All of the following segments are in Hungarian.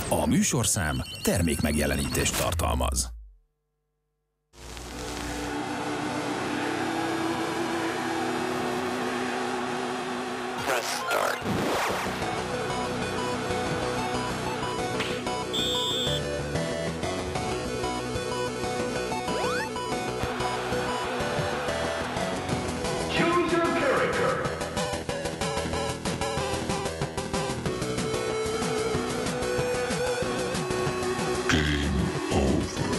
A műsorszám termék megjelenítést tartalmaz. Press start. Choose your character. Game over.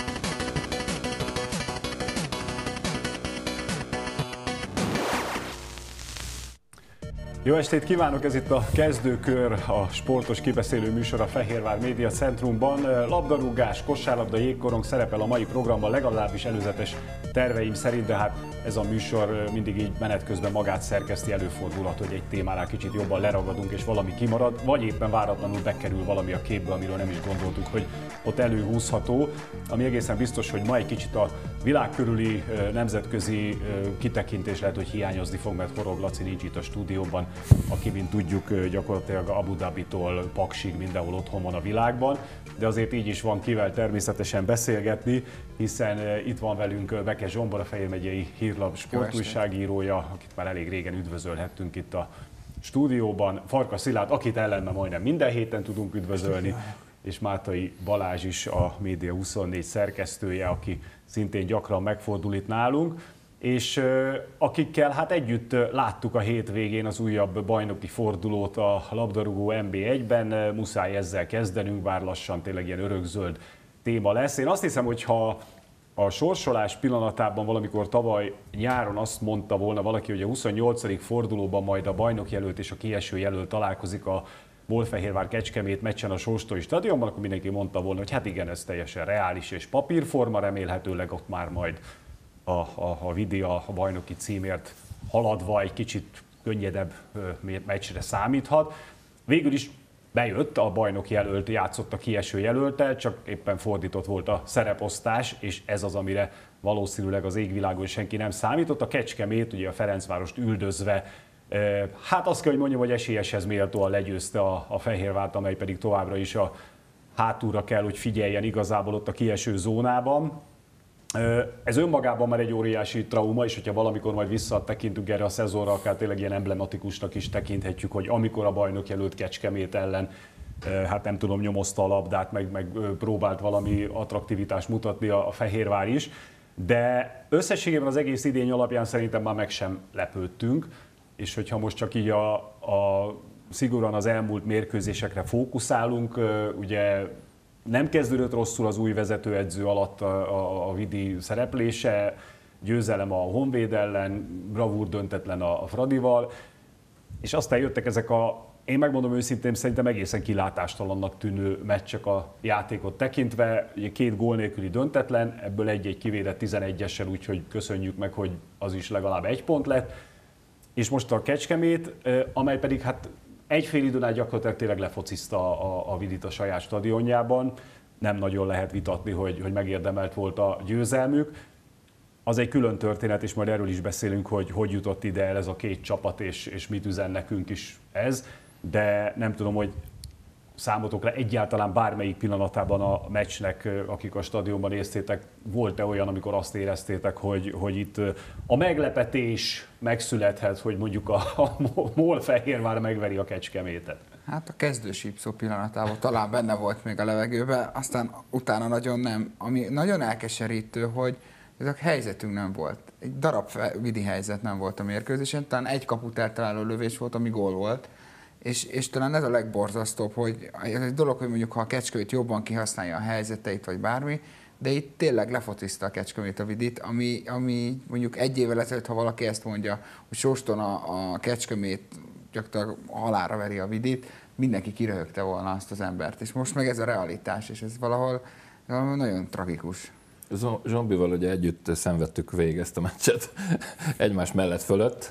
Jó estét kívánok, ez itt a Kezdőkör, a sportos kibeszélő műsor a Fehérvár Média Centrumban. Labdarúgás, kosárlabda, jégkorong szerepel a mai programban, legalábbis előzetes terveim szerint, de hát ez a műsor mindig így menet közben magát szerkeszti, előfordulhat, hogy egy témánál kicsit jobban leragadunk és valami kimarad, vagy éppen váratlanul bekerül valami a képbe, amiről nem is gondoltuk, hogy ott előhúzható. Ami egészen biztos, hogy ma egy kicsit a világ körüli nemzetközi kitekintés lehet, hogy hiányozni fog, mert Horog Laci nincs itt a stúdióban, aki, mint tudjuk, gyakorlatilag Abu Dhabitól Paksig mindenhol otthon van a világban, de azért így is van kivel természetesen beszélgetni, hiszen itt van velünk Beke Zsombor, a Fejér megyei Hírlap sportújságírója, akit már elég régen üdvözölhettünk itt a stúdióban, Farkas Szilárd, akit ellenben majdnem minden héten tudunk üdvözölni, és Mátai Balázs is, a Média 24 szerkesztője, aki szintén gyakran megfordul itt nálunk, és akikkel hát együtt láttuk a hétvégén az újabb bajnoki fordulót a labdarúgó NB1-ben, muszáj ezzel kezdenünk, bár lassan tényleg ilyen örökzöld téma lesz. Én azt hiszem, hogy ha a sorsolás pillanatában valamikor tavaly nyáron azt mondta volna valaki, hogy a 28. fordulóban majd a bajnokjelölt és a kieső jelölt találkozik a Molfehérvár-Kecskemét meccsen a Sóstói stadionban, akkor mindenki mondta volna, hogy hát igen, ez teljesen reális és papírforma, remélhetőleg ott már majd a Vidi a bajnoki címért haladva egy kicsit könnyedebb meccsre számíthat. Végül is bejött, a bajnok jelölt játszott a kieső jelölttel, csak éppen fordított volt a szereposztás, és ez az, amire valószínűleg az égvilágon senki nem számított. A Kecskemét, ugye a Ferencvárost üldözve, hát azt kell, hogy mondjam, hogy esélyeshez méltóan legyőzte a Fehérvárt, amely pedig továbbra is a hátulra kell, hogy figyeljen igazából ott a kieső zónában. Ez önmagában már egy óriási trauma, és hogyha valamikor majd visszatekintünk erre a szezonra, akár tényleg ilyen emblematikusnak is tekinthetjük, hogy amikor a bajnok jelölt Kecskemét ellen, hát nem tudom, nyomozta a labdát, meg próbált valami attraktivitást mutatni a Fehérvár is, de összességében az egész idény alapján szerintem már meg sem lepődtünk, és hogyha most csak így szigorúan az elmúlt mérkőzésekre fókuszálunk, ugye nem kezdődött rosszul az új vezetőedző alatt a Vidi szereplése, győzelem a Honvéd ellen, bravúr döntetlen a Fradival, és aztán jöttek ezek én megmondom őszintén, szerintem egészen kilátástalannak tűnő meccsek a játékot tekintve, ugye 2 gól nélküli döntetlen, ebből egy kivédett 11-essel, úgyhogy köszönjük meg, hogy az is legalább 1 pont lett, és most a Kecskemét, amely pedig hát egy fél időn át gyakorlatilag tényleg lefociszta a Vidit a saját stadionjában. Nem nagyon lehet vitatni, hogy megérdemelt volt a győzelmük. Az egy külön történet, és majd erről is beszélünk, hogy jutott ide el ez a 2 csapat, és mit üzen nekünk is ez. De nem tudom, hogy számotokra egyáltalán bármelyik pillanatában a meccsnek, akik a stadionban néztétek, volt-e olyan, amikor azt éreztétek, hogy itt a meglepetés megszülethet, hogy mondjuk a Molfehérvár megveri a Kecskemétet? Hát a kezdősípszó pillanatában talán benne volt még a levegőben, aztán utána nagyon nem. Ami nagyon elkeserítő, hogy ez a helyzetünk nem volt. Egy darab Vidi helyzet nem volt a mérkőzésen, talán egy kaput eltaláló lövés volt, ami gól volt. És talán ez a legborzasztóbb, hogy ez egy dolog, hogy mondjuk ha a Kecskemét jobban kihasználja a helyzeteit, vagy bármi, de itt tényleg lefociszta a Kecskemét a Vidit, ami mondjuk egy évvel ezelőtt, ha valaki ezt mondja, hogy Sóston a Kecskemét gyakorlatilag halálra veri a Vidit, mindenki kiröhögte volna azt az embert. És most meg ez a realitás, és ez valahol nagyon tragikus. Zsombival ugye együtt szenvedtük végig ezt a meccset egymás mellett fölött.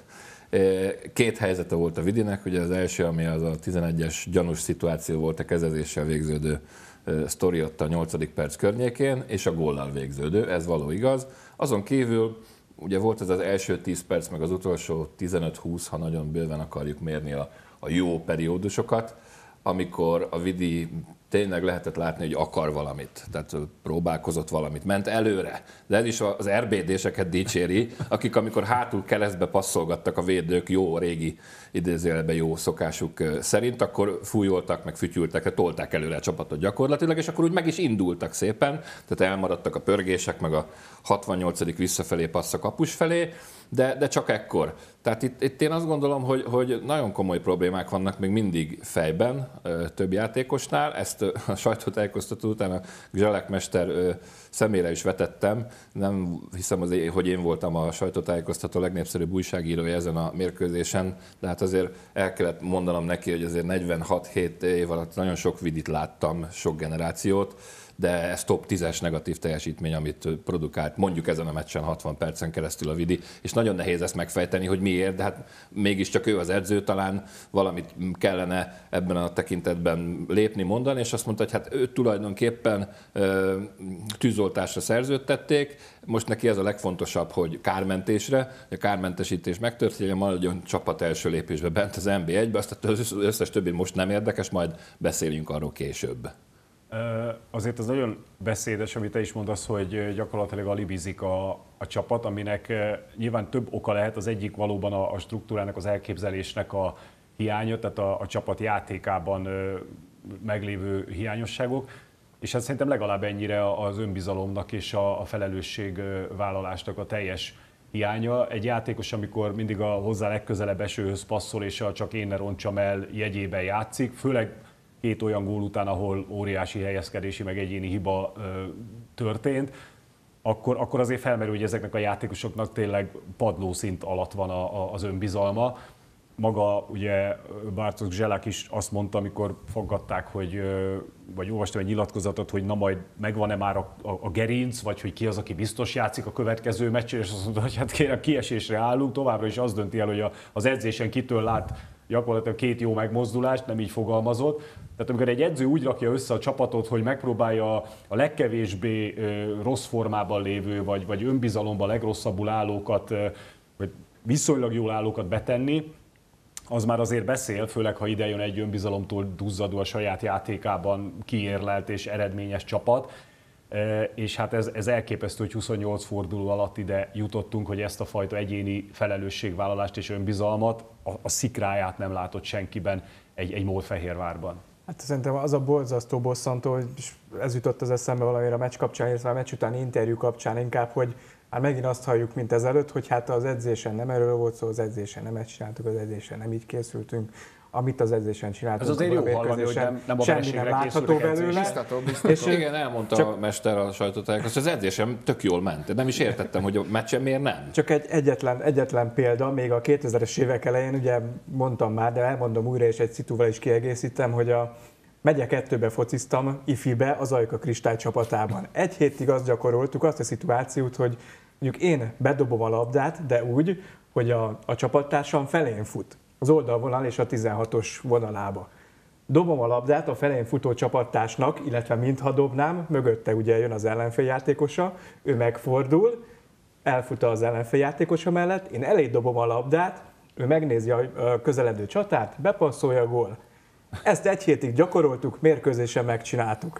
2 helyzete volt a Vidinek, ugye az első, ami az a 11-es gyanús szituáció volt, a kezezéssel végződő sztori ott a 8. perc környékén, és a góllal végződő, ez való igaz. Azon kívül ugye volt ez az első 10 perc, meg az utolsó 15-20, ha nagyon bőven akarjuk mérni a jó periódusokat, amikor a Vidi tényleg lehetett látni, hogy akar valamit, tehát próbálkozott valamit, ment előre. De ez is az RBD-seket dicséri, akik amikor hátul keresztbe passzolgattak a védők jó régi idézőjelben jó szokásuk szerint, akkor fújoltak, meg fütyültek, tolták előre a csapatot gyakorlatilag, és akkor úgy meg is indultak szépen, tehát elmaradtak a pörgések, meg a 68. visszafelé passz a kapus felé, de csak ekkor. Tehát itt én azt gondolom, hogy nagyon komoly problémák vannak még mindig fejben több játékosnál. Ezt a sajtótájékoztató után a Gzselek mester személyre is vetettem. Nem hiszem, hogy én voltam a sajtótájékoztató legnépszerűbb újságírója ezen a mérkőzésen, de hát azért el kellett mondanom neki, hogy azért 46-7 év alatt nagyon sok vidit láttam, sok generációt, de ez top 10-es negatív teljesítmény, amit produkált mondjuk ezen a meccsen 60 percen keresztül a Vidi, és nagyon nehéz ezt megfejteni, hogy miért, de hát mégiscsak ő az edző, talán valamit kellene ebben a tekintetben lépni, mondani, és azt mondta, hogy hát őt tulajdonképpen tűzoltásra szerződtették, most neki ez a legfontosabb, hogy kármentésre, a kármentesítés megtörténjen, maradjon csapat első lépésbe bent az NB1-be, azt az összes többi most nem érdekes, majd beszéljünk arról később. Azért az nagyon beszédes, amit te is mondasz, hogy gyakorlatilag alibizik a csapat, aminek nyilván több oka lehet. Az egyik valóban a struktúrának, az elképzelésnek a hiánya, tehát a csapat játékában meglévő hiányosságok, és hát szerintem legalább ennyire az önbizalomnak és a felelősségvállalásnak a teljes hiánya. Egy játékos, amikor mindig a hozzá legközelebb esőhöz passzol, és csak én ne roncsam el jegyében játszik, főleg 2 olyan gól után, ahol óriási helyezkedési, meg egyéni hiba történt, akkor azért felmerül, hogy ezeknek a játékosoknak tényleg padlószint alatt van az önbizalma. Maga ugye Bartosz Gzselák is azt mondta, amikor faggatták, vagy olvastam egy nyilatkozatot, hogy na majd megvan-e már a gerinc, vagy hogy ki az, aki biztos játszik a következő meccsen, és azt mondta, hogy hát kérem, kiesésre állunk, továbbra is az dönti el, hogy az edzésen kitől lát gyakorlatilag 2 jó megmozdulást, nem így fogalmazott. Tehát amikor egy edző úgy rakja össze a csapatot, hogy megpróbálja a legkevésbé rossz formában lévő, vagy önbizalomban legrosszabbul állókat, vagy viszonylag jól állókat betenni, az már azért beszél, főleg ha ide jön egy önbizalomtól duzzadó a saját játékában kiérlelt és eredményes csapat. És hát ez elképesztő, hogy 28 forduló alatt ide jutottunk, hogy ezt a fajta egyéni felelősségvállalást és önbizalmat, a szikráját nem látott senkiben egy Mólfehérvárban. Hát szerintem az a borzasztó bosszantó, és ez jutott az eszembe valamire a meccs kapcsán, illetve a meccs utáni interjú kapcsán inkább, hogy már megint azt halljuk, mint ezelőtt, hogy hát az edzésen nem erről volt szó, az edzésen nem ezt csináltuk, az edzésen nem így készültünk, amit az edzésen csináltunk. Ez azért jó hallani, hogy nem a semmi nem látható belőle. És igen, elmondta a mester a sajtótájékoztatón, hogy az edzésem tök jól ment. Nem is értettem, hogy a meccsen miért nem. Csak egy egyetlen példa, még a 2000-es évek elején, ugye mondtam már, de elmondom újra, és egy szitúval is kiegészítem, hogy a Megye 2-be fociztam ifibe az Ajka Kristály csapatában. 1 hétig azt gyakoroltuk, azt a szituációt, hogy mondjuk én bedobom a labdát, de úgy, hogy a csapattársam felén fut. Az oldalvonal és a 16-os vonalába. Dobom a labdát a felén futó csapattársnak, illetve mintha dobnám, mögötte ugye jön az ellenféljátékosa, ő megfordul, elfut az ellenféljátékosa mellett, én elé dobom a labdát, ő megnézi a közeledő csatárt, bepasszolja a gól. Ezt 1 hétig gyakoroltuk, mérkőzésen megcsináltuk.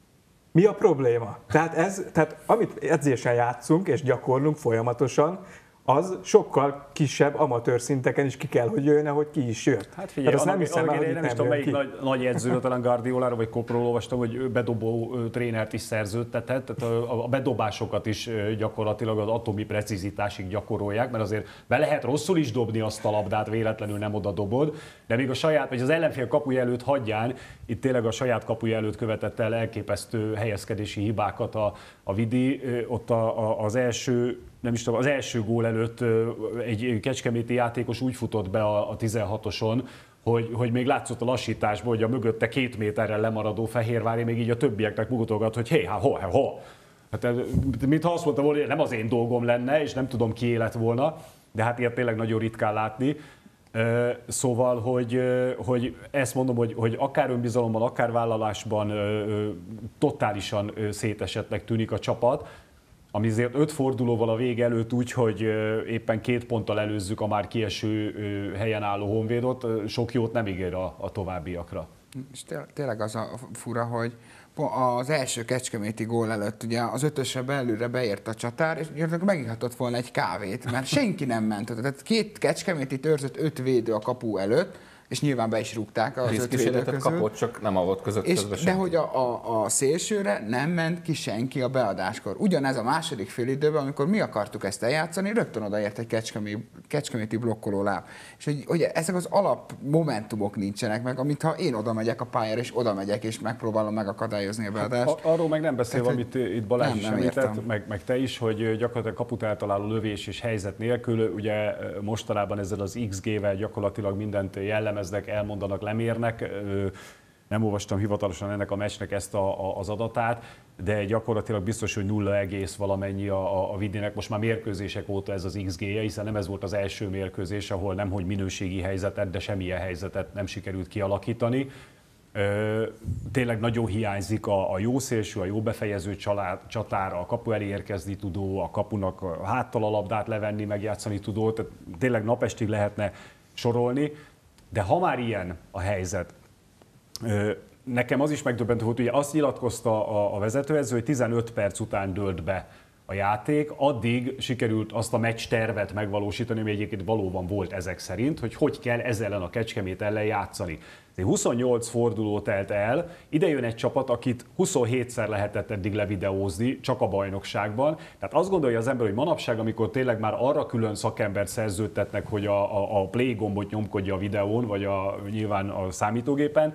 Mi a probléma? Tehát amit edzésen játszunk és gyakorlunk folyamatosan, az sokkal kisebb amatőr szinteken is ki kell, hogy jöjjön, hogy ki is jött. Hát figyelj, azt nem hiszem, én nem is tudom, melyik nagy edzőről, talán Guardiolára vagy Kopról olvastam, hogy ő bedobó trénert is szerződtetett, tehát a bedobásokat is gyakorlatilag az atomi precizitásig gyakorolják, mert azért be lehet rosszul is dobni azt a labdát, véletlenül nem oda dobod, de még a saját, vagy az ellenfél kapuja előtt hagyján, itt tényleg a saját kapuja előtt követett el elképesztő helyezkedési hibákat a Vidi, ott az első, nem is tudom, az első gól előtt egy kecskeméti játékos úgy futott be a 16-oson, hogy még látszott a lassításból, hogy a mögötte 2 méterrel lemaradó Fehérvári még így a többieknek mutogat, hogy hé, ho. Hát, mintha azt mondta volna, hogy nem az én dolgom lenne, és nem tudom, kié lett volna, de hát ilyet tényleg nagyon ritkán látni. Szóval, hogy ezt mondom, hogy akár önbizalomban, akár vállalásban totálisan szétesettnek tűnik a csapat, ami azért 5 fordulóval a vége előtt úgy, hogy éppen 2 ponttal előzzük a már kieső helyen álló Honvédot, sok jót nem ígér a továbbiakra. És tényleg az a fura, hogy az első kecskeméti gól előtt ugye az 5-ösre belülre beért a csatár, és gyakorlatilag megihatott volna egy kávét, mert senki nem ment. Tehát 2 kecskemétit őrzött 5 védő a kapu előtt, és nyilván be is rúgták az 5 védő közül. kapott, csak nem avatkozott közbe senki. De hogy a szélsőre nem ment ki senki a beadáskor. Ugyanez a második félidőben, amikor mi akartuk ezt eljátszani, rögtön odaért egy kecskeméti blokkoló láb. És hogy ezek az alap momentumok nincsenek meg, amit ha én oda megyek a pályára, és oda megyek, és megpróbálom megakadályozni a beadást. Arról meg nem beszélve, amit itt Balázs is említett, meg te is, hogy gyakorlatilag kaput eltaláló lövés és helyzet nélkül, ugye mostanában ezzel az XG-vel gyakorlatilag mindent jellemeznek, elmondanak, lemérnek. Nem olvastam hivatalosan ennek a meccsnek ezt az adatát, de gyakorlatilag biztos, hogy 0, valamennyi a Vidinek most már mérkőzések óta ez az XG-je, hiszen nem ez volt az első mérkőzés, ahol nemhogy minőségi helyzetet, de semmilyen helyzetet nem sikerült kialakítani. Tényleg nagyon hiányzik a jó szélső, a jó befejező csatár, a kapu elé érkezni tudó, a kapunak a háttal a labdát levenni, megjátszani tudó, tehát tényleg napestig lehetne sorolni, de ha már ilyen a helyzet, nekem az is megdöbbentő volt, ugye azt nyilatkozta a vezetőedző, hogy 15 perc után dőlt be a játék, addig sikerült azt a meccs tervet megvalósítani, ami egyébként valóban volt ezek szerint, hogy kell ezzel ellen a Kecskemét ellen játszani. 28 forduló telt el, ide jön egy csapat, akit 27-szer lehetett eddig levideózni, csak a bajnokságban. Tehát azt gondolja az ember, hogy manapság, amikor tényleg már arra külön szakembert szerződtetnek, hogy a play gombot nyomkodja a videón, vagy nyilván a számítógépen,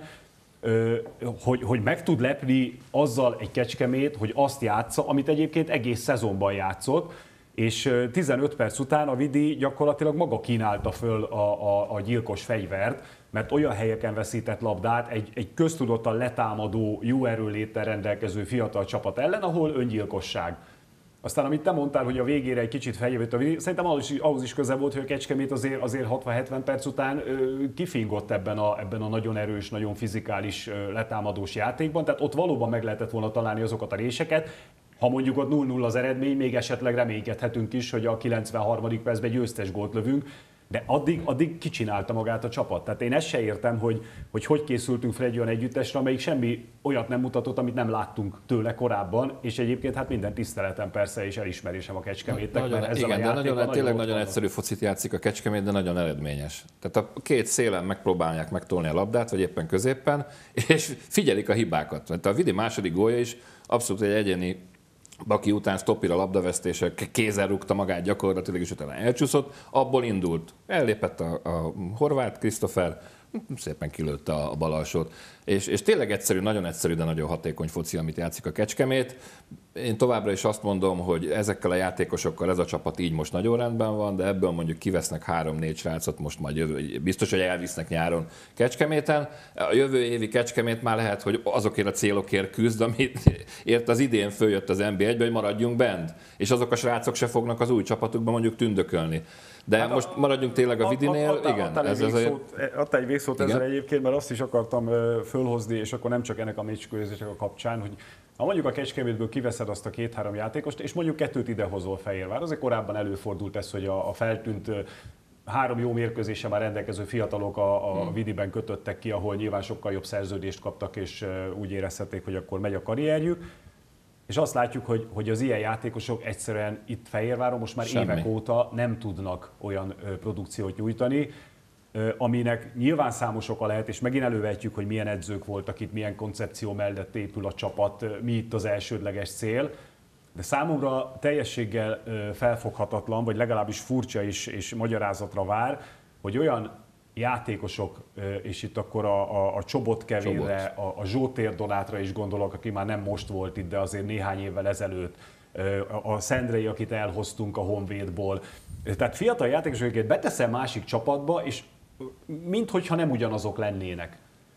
hogy meg tud lepni azzal egy Kecskemét, hogy azt játsza, amit egyébként egész szezonban játszott, és 15 perc után a Vidi gyakorlatilag maga kínálta föl a gyilkos fegyvert, mert olyan helyeken veszített labdát egy köztudottan letámadó, jó erőléttel rendelkező fiatal csapat ellen, ahol öngyilkosság. Aztán, amit te mondtál, hogy a végére egy kicsit feljövött a Vidi, szerintem ahhoz is közel volt, hogy a Kecskemét azért 60-70 perc után kifingott ebben a nagyon erős, nagyon fizikális letámadós játékban, tehát ott valóban meg lehetett volna találni azokat a réseket. Ha mondjuk ott 0-0 az eredmény, még esetleg reménykedhetünk is, hogy a 93. percben győztes gólt lövünk, de addig kicsinálta magát a csapat. Tehát én ezt se értem, hogy készültünk fel egy olyan együttesre, amelyik semmi olyat nem mutatott, amit nem láttunk tőle korábban, és egyébként hát minden tiszteletem persze és elismerésem a Kecskemétnek, mert ezzel igen, a játékkal tényleg nagyon egyszerű focit játszik a Kecskemét, de nagyon eredményes. Tehát a 2 szélen megpróbálják megtolni a labdát, vagy éppen középen, és figyelik a hibákat. Tehát a Vidi második gólja is abszolút egy egyéni Baki után Stoppira labdavesztése, kézzel rúgta magát gyakorlatilag, és utána elcsúszott, abból indult. Ellépett a horvát Christopher, szépen kilőtte a bal alsót. És tényleg egyszerű, nagyon egyszerű, de nagyon hatékony foci, amit játszik a Kecskemét. Én továbbra is azt mondom, hogy ezekkel a játékosokkal ez a csapat így most nagyon rendben van, de ebből mondjuk kivesznek 3-4 srácot, most majd biztos, hogy elvisznek nyáron Kecskeméten. A jövő évi Kecskemét már lehet, hogy azokért a célokért küzd, amit ért az idén följött az NB1-be, hogy maradjunk bent. És azok a srácok se fognak az új csapatukban mondjuk tündökölni. De hát most maradjunk tényleg a Vidinél. Igen, adta egy végszót ezzel egyébként, mert azt is akartam fölhozni, és akkor nem csak ennek a meccskörzések a kapcsán, hogy ha mondjuk a Kecskemétből kiveszed azt a 2-3 játékost, és mondjuk 2 idehozol Fehérvár, azért korábban előfordult ez, hogy a feltűnt 3 jó mérkőzése már rendelkező fiatalok a Vidiben kötöttek ki, ahol nyilván sokkal jobb szerződést kaptak, és úgy érezhették, hogy akkor megy a karrierjük. És azt látjuk, hogy az ilyen játékosok egyszerűen itt Fehérváron most már évek óta nem tudnak olyan produkciót nyújtani, aminek nyilván számos oka lehet, és megint elővetjük, hogy milyen edzők voltak itt, milyen koncepció mellett épül a csapat, mi itt az elsődleges cél. De számomra teljességgel felfoghatatlan, vagy legalábbis furcsa és magyarázatra vár, hogy olyan játékosok, és itt akkor a Csobot Kevinre, a Zsótér Donátra is gondolok, aki már nem most volt itt, de azért néhány évvel ezelőtt, a Szendrei, akit elhoztunk a Honvédból. Tehát fiatal játékosokat beteszem másik csapatba, és minthogyha nem ugyanazok lennének.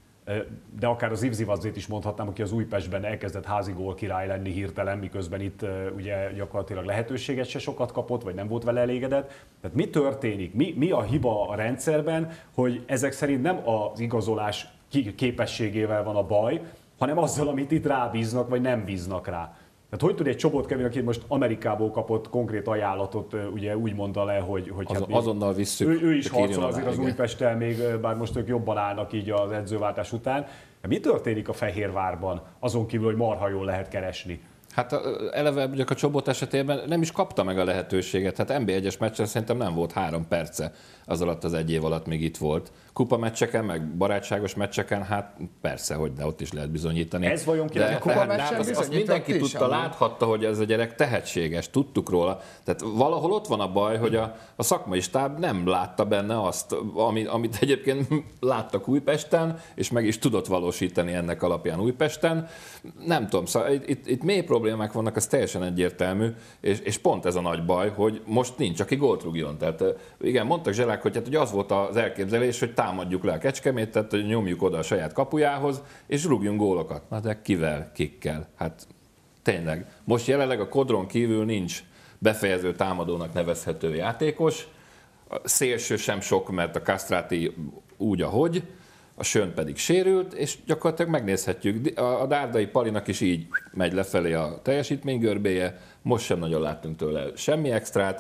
De akár az Ivzivazzét is mondhatnám, aki az Újpestben elkezdett házi gól király lenni hirtelen, miközben itt ugye gyakorlatilag lehetőséget se sokat kapott, vagy nem volt vele elégedett. Tehát mi történik? Mi a hiba a rendszerben, hogy ezek szerint nem az igazolás képességével van a baj, hanem azzal, amit itt rábíznak, vagy nem bíznak rá. Tehát hogy tud egy Csobot Kevin, aki most Amerikából kapott konkrét ajánlatot, ugye úgy mondta le, hogy hát azonnal visszük. Ő is harcol azért az Újpesttel, még bár most ők jobban állnak így az edzőváltás után. Mi történik a Fehérvárban, azon kívül, hogy marha jól lehet keresni? Hát eleve a Csobot esetében nem is kapta meg a lehetőséget. Hát NB1-es meccsen szerintem nem volt 3 perce az alatt az 1 év alatt, még itt volt. Kupa meccseken, meg barátságos meccseken, hát persze, hogy de ott is lehet bizonyítani. Ez vajon ki? A kupa meccsen azt mindenki tudta, láthatta, hogy ez a gyerek tehetséges, tudtuk róla. Tehát valahol ott van a baj, hogy a szakmai stáb nem látta benne azt, amit egyébként láttak Újpesten, és meg is tudott valósítani ennek alapján Újpesten. Nem tudom, szóval itt mély problémák vannak, az teljesen egyértelmű, és pont ez a nagy baj, hogy most nincs, aki gólt rúgjon. Tehát igen, mondtak Zselák, hogy, hát, hogy az volt az elképzelés, hogy támadjuk le a Kecskemétet, hogy nyomjuk oda a saját kapujához, és rúgjunk gólokat. Na de kivel, kikkel? Hát tényleg. Most jelenleg a Kodron kívül nincs befejező támadónak nevezhető játékos, a szélső sem sok, mert a Kastráti úgy, ahogy, a Sön pedig sérült, és gyakorlatilag megnézhetjük, a Dárdai Palinak is így megy lefelé a teljesítménygörbéje, most sem nagyon láttunk tőle semmi extrát,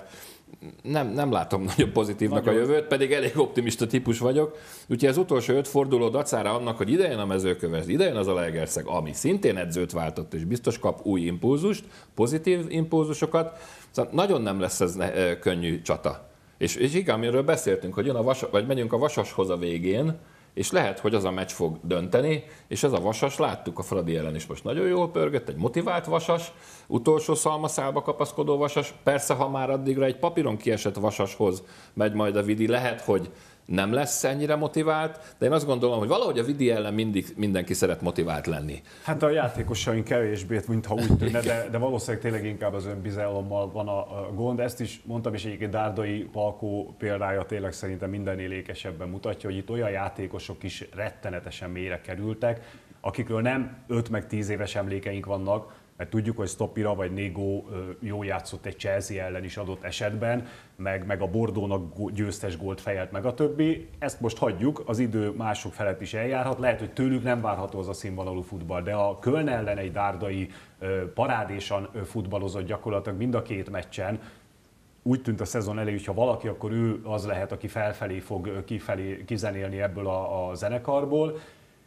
nem látom nagyon pozitívnak a jövőt, pedig elég optimista típus vagyok, úgyhogy az utolsó 5 forduló dacára annak, hogy idejön a Mezőköves, idejön az Zalaegerszeg, ami szintén edzőt váltott, és biztos kap új impulzust, pozitív impulzusokat, szóval nagyon nem lesz ez könnyű csata. És igen, amiről beszéltünk, hogy jön vagy megyünk a Vasashoz a végén, és lehet, hogy az a meccs fog dönteni, és ez a Vasas, láttuk a Fradi ellen is most nagyon jól pörgött, egy motivált Vasas, utolsó szalmaszálba kapaszkodó Vasas, persze, ha már addigra egy papíron kiesett Vasashoz megy majd a Vidi, lehet, hogy nem lesz ennyire motivált, de én azt gondolom, hogy valahogy a Vidi ellen mindig mindenki szeret motivált lenni. Hát a játékosaink kevésbé, mintha úgy tűnne, de valószínűleg tényleg inkább az önbizalommal van a gond. Ezt is mondtam, és egyébként Dárdai Palkó példája tényleg szerintem mindennél ékesebben mutatja, hogy itt olyan játékosok is rettenetesen mélyre kerültek, akikről nem 5 meg 10 éves emlékeink vannak, mert tudjuk, hogy Stopira vagy Négo jól játszott egy Chelsea ellen is adott esetben, meg a Bordeauxnak győztes gólt fejelt meg a többi. Ezt most hagyjuk, az idő mások felett is eljárhat. Lehet, hogy tőlük nem várható az a színvonalú futball, de a Köln ellen egy Dárdai parádésan futballozott gyakorlatilag mind a 2 meccsen. Úgy tűnt a szezon elején, hogy ha valaki, akkor ő az lehet, aki felfelé fog kizenélni ebből a zenekarból.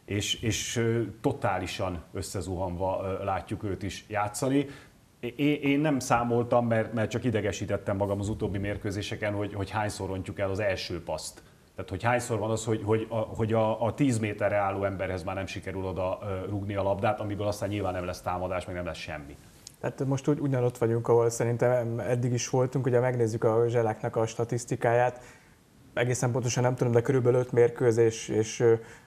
És totálisan összezuhanva látjuk őt is játszani. Én nem számoltam, mert csak idegesítettem magam az utóbbi mérkőzéseken, hogy hányszor rontjuk el az első paszt. Tehát, hogy hányszor van az, hogy a 10 méterre álló emberhez már nem sikerül oda rúgni a labdát, amiből aztán nyilván nem lesz támadás, meg nem lesz semmi. Tehát most ugyanott vagyunk, ahol szerintem eddig is voltunk, ugye megnézzük a Zseláknak a statisztikáját, egészen pontosan nem tudom, de körülbelül 5 mérkőzés és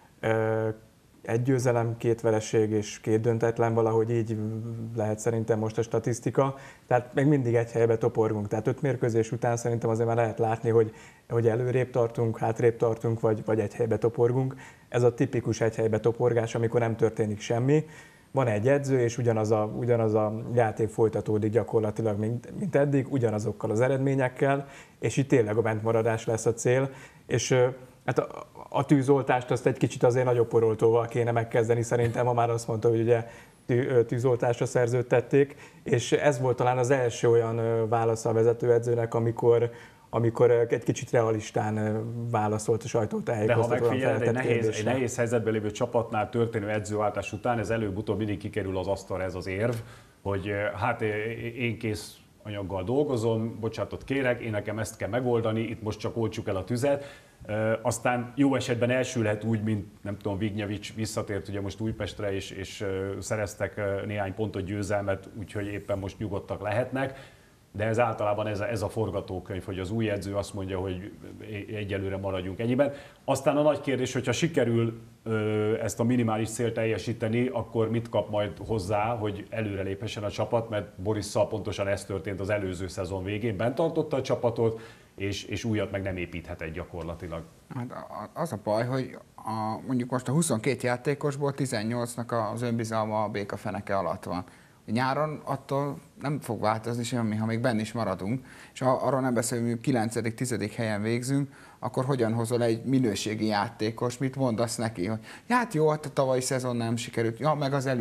1 győzelem, 2 vereség és 2 döntetlen, valahogy így lehet szerintem most a statisztika. Tehát még mindig egy helybe toporgunk. Tehát 5 mérkőzés után szerintem azért már lehet látni, hogy előrébb tartunk, hátrébb tartunk, vagy egy helybe toporgunk. Ez a tipikus egy helybe toporgás, amikor nem történik semmi. Van egy edző, és ugyanaz a játék folytatódik gyakorlatilag, mint eddig, ugyanazokkal az eredményekkel, és itt tényleg a bentmaradás lesz a cél. És hát a tűzoltást azt egy kicsit azért nagyobb poroltóval kéne megkezdeni, szerintem, ha már azt mondta, hogy ugye tűzoltásra szerződtették, és ez volt talán az első olyan válasz a vezetőedzőnek, amikor egy kicsit realistán válaszolt a sajtótájékoztatón. De ha megfigyeled, egy nehéz helyzetben lévő csapatnál történő edzőváltás után ez előbb-utóbb mindig kikerül az asztalra, ez az érv, hogy hát én kész anyaggal dolgozom, bocsánatot kérek, én nekem ezt kell megoldani, itt most csak oltsuk el a tüzet. Aztán jó esetben elsülhet úgy, mint nem tudom, Vignyevics visszatért ugye most Újpestre, és szereztek néhány pontot, győzelmet, úgyhogy éppen most nyugodtak lehetnek. De ez általában ez a forgatókönyv, hogy az új edző azt mondja, hogy egyelőre maradjunk ennyiben. Aztán a nagy kérdés, hogyha sikerül ezt a minimális célt teljesíteni, akkor mit kap majd hozzá, hogy előreléphessen a csapat, mert Borisszal pontosan ez történt az előző szezon végén. Bent tartotta a csapatot, és újat meg nem építhet gyakorlatilag. Hát az a baj, hogy mondjuk most a 22 játékosból 18-nak az önbizalma a béka feneke alatt van. Nyáron attól nem fog változni semmi, ha még benn is maradunk, és arról nem beszélünk, hogy 9.-10. helyen végzünk, akkor hogyan hozol egy minőségi játékos, mit mondasz neki, hogy hát jó, hát a tavalyi szezon nem sikerült, ja, meg az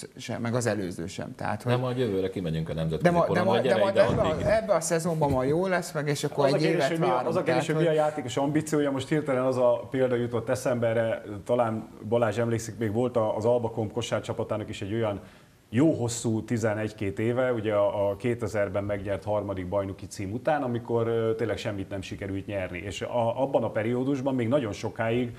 előző sem. Tehát, hogy... Nem, majd jövőre kimegyünk a nemzetközi porra, ebbe a szezonban majd jó lesz, meg, és akkor egy évet várunk. Az a kérdés, hogy mi a játékos ambíciója, most hirtelen az a példa jutott eszembe, talán Balázs emlékszik, még volt az Albakomp kosárcsapatának is egy olyan jó hosszú 11-2 éve, ugye a 2000-ben megnyert harmadik bajnoki cím után, amikor tényleg semmit nem sikerült nyerni. És abban a periódusban még nagyon sokáig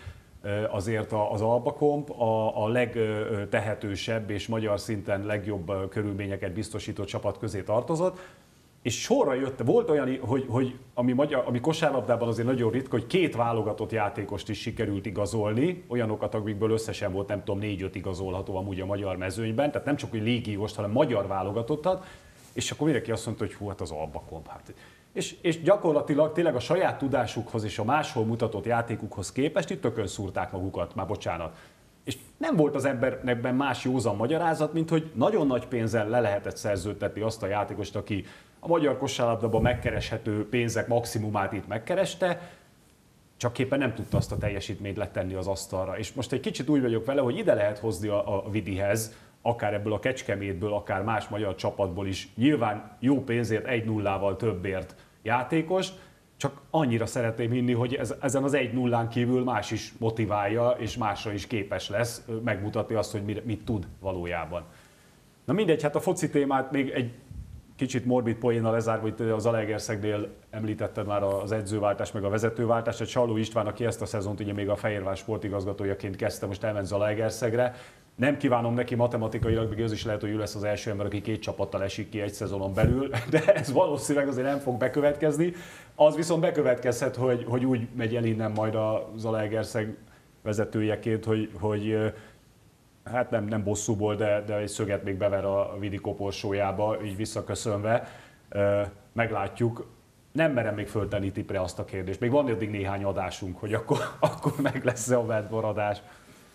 azért az Albakomp a legtehetősebb és magyar szinten legjobb körülményeket biztosított csapat közé tartozott, és sorra volt olyan, hogy ami kosárlabdában azért nagyon ritka, hogy 2 válogatott játékost is sikerült igazolni, olyanokat, amikből összesen volt, nem tudom, 4-5 igazolható amúgy a magyar mezőnyben, tehát nem csak hogy légióst, hanem magyar válogatottat, és akkor mindenki azt mondta, hogy hú, hát az Albakomp. Hát. És gyakorlatilag tényleg a saját tudásukhoz és a máshol mutatott játékukhoz képest itt tökön szúrták magukat, már bocsánat. És nem volt az embernek más józan magyarázat, mint hogy nagyon nagy pénzzel le lehetett szerződtetni azt a játékost, aki a magyar kosárlabdában megkereshető pénzek maximumát itt megkereste, csak éppen nem tudta azt a teljesítményt letenni az asztalra. És most egy kicsit úgy vagyok vele, hogy ide lehet hozni a Vidihez, akár ebből a Kecskemétből, akár más magyar csapatból is, nyilván jó pénzért 1-0-val többért játékos, csak annyira szeretném hinni, hogy ezen az 1-0-án kívül más is motiválja, és másra is képes lesz megmutatni azt, hogy mit tud valójában. Na mindegy, hát a foci témát még egy kicsit morbid poénnal lezárva, hogy az Zalaegerszegnél említetted már az edzőváltást, meg a vezetőváltást, hogy Salló István, aki ezt a szezont ugye még a Fehérvár sportigazgatójaként kezdte, most elment Zalaegerszegre. Nem kívánom neki matematikailag, még az is lehet, hogy ő lesz az első ember, aki 2 csapattal esik ki egy szezonon belül, de ez valószínűleg azért nem fog bekövetkezni. Az viszont bekövetkezhet, hogy úgy megy el innen majd a Zalaegerszeg vezetőjeként, hogy hát nem bosszúból, de egy szöget még bever a Vidi koporsójába, így visszaköszönve. Meglátjuk. Nem merem még föltenni tippre azt a kérdést. Még van addig néhány adásunk, hogy akkor meg lesz-e a vendmaradás.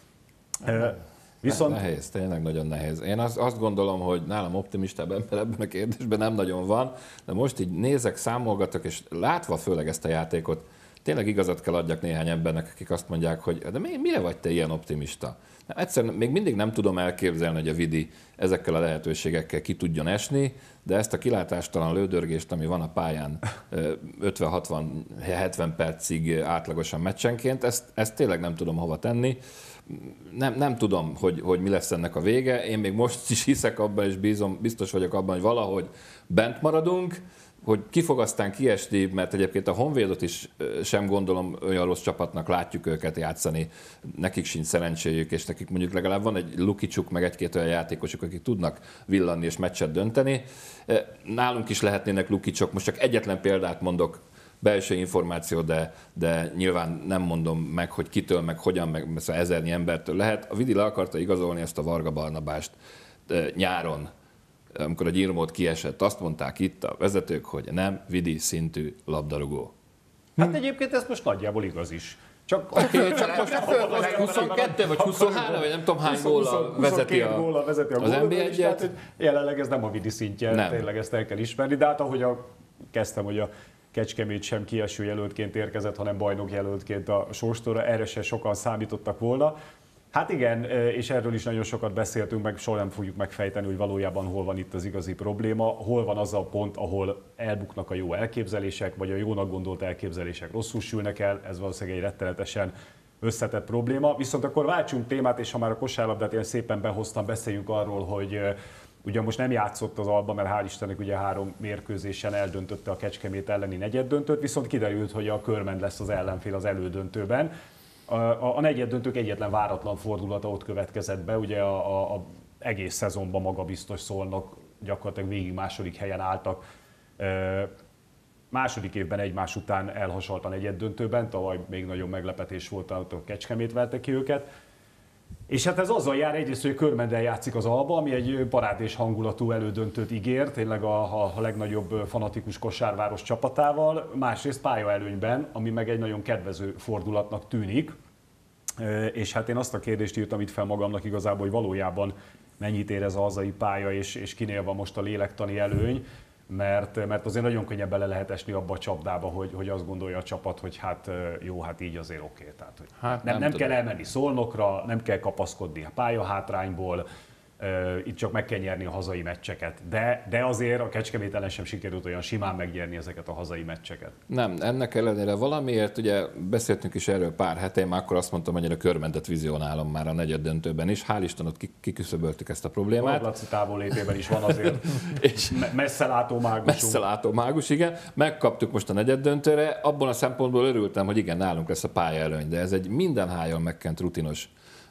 Viszont... Nehéz, tényleg nagyon nehéz. Én azt gondolom, hogy nálam optimistább ember ebben a kérdésben nem nagyon van, de most így nézek, számolgatok, és látva főleg ezt a játékot, tényleg igazat kell adjak néhány embernek, akik azt mondják, hogy de mire vagy te ilyen optimista? Egyszerűen még mindig nem tudom elképzelni, hogy a Vidi ezekkel a lehetőségekkel ki tudjon esni, de ezt a kilátástalan lődörgést, ami van a pályán 50-60-70 percig átlagosan meccsenként, ezt tényleg nem tudom hova tenni. Nem tudom, hogy mi lesz ennek a vége. Én még most is hiszek abban, és biztos vagyok abban, hogy valahogy bent maradunk, hogy ki fog aztán kiesni, mert egyébként a Honvédot is sem gondolom olyan rossz csapatnak, látjuk őket játszani, nekik sincs szerencséjük, és nekik mondjuk legalább van egy Lukicsuk, meg 1-2 olyan játékosuk, akik tudnak villanni és meccset dönteni. Nálunk is lehetnének Lukicsok, most csak egyetlen példát mondok, belső információ, de nyilván nem mondom meg, hogy kitől, meg hogyan, meg 1000 embertől lehet. A Vidi le akarta igazolni ezt a Varga Barnabást nyáron, amikor a Gyirmót kiesett, azt mondták itt a vezetők, hogy nem Vidi szintű labdarúgó. Hát egyébként ez most nagyjából igaz is. Csak most 22 vagy 23, vagy nem tudom hány góllal vezeti az NB1-et. Jelenleg ez nem a Vidi szintje, nem. Tényleg ezt el kell ismerni, de hát ahogy kezdtem, hogy a Kecskemét sem kieső jelöltként érkezett, hanem bajnok jelöltként a sorstúra, erre se sokan számítottak volna. Hát igen, és erről is nagyon sokat beszéltünk, meg soha nem fogjuk megfejteni, hogy valójában hol van itt az igazi probléma, hol van az a pont, ahol elbuknak a jó elképzelések, vagy a jónak gondolt elképzelések rosszul sülnek el, ez valószínűleg egy rettenetesen összetett probléma. Viszont akkor váltsunk témát, és ha már a kosárlabdát ilyen szépen behoztam, beszéljünk arról, hogy ugye most nem játszott az Alba, mert hál' Istennek ugye 3 mérkőzésen eldöntötte a Kecskemét elleni negyeddöntőt, viszont kiderült, hogy a Körmend lesz az ellenfél az elődöntőben. A negyeddöntők egyetlen váratlan fordulata ott következett be, ugye a egész szezonban magabiztos Szolnok gyakorlatilag végig második helyen álltak. Második évben egymás után elhasalt a negyeddöntőben, tavaly még nagyobb meglepetés volt, a Kecskemét verte ki őket. És hát ez azzal jár egyrészt, hogy Körmenden játszik az Alba, ami egy parádés hangulatú elődöntőt ígér, tényleg a legnagyobb fanatikus kosárváros csapatával, másrészt pályaelőnyben, ami meg egy nagyon kedvező fordulatnak tűnik. És hát én azt a kérdést írtam itt fel magamnak igazából, hogy valójában mennyit ér ez a hazai pálya, és kinél van most a lélektani előny, mert azért nagyon könnyen bele lehet esni abba a csapdába, hogy azt gondolja a csapat, hogy hát jó, hát így azért oké. Tehát, hogy Hát nem kell elmenni Szolnokra, nem kell kapaszkodni a pályahátrányból, itt csak meg kell nyerni a hazai meccseket. De azért a Kecskemét ellen sem sikerült olyan simán megnyerni ezeket a hazai meccseket. Nem, ennek ellenére valamiért, ugye beszéltünk is erről pár hete, én már akkor azt mondtam, hogy én a Körmendet vizionálom már a negyeddöntőben is. Hál' Isten, ott kiküszöböltük ezt a problémát. A Laci távollétében is van azért és messzelátó mágusunk. Messzelátó mágus, igen. Megkaptuk most a negyeddöntőre, abban a szempontból örültem, hogy igen, nálunk lesz a pályaelőny, de ez egy minden hájon megkent rutinos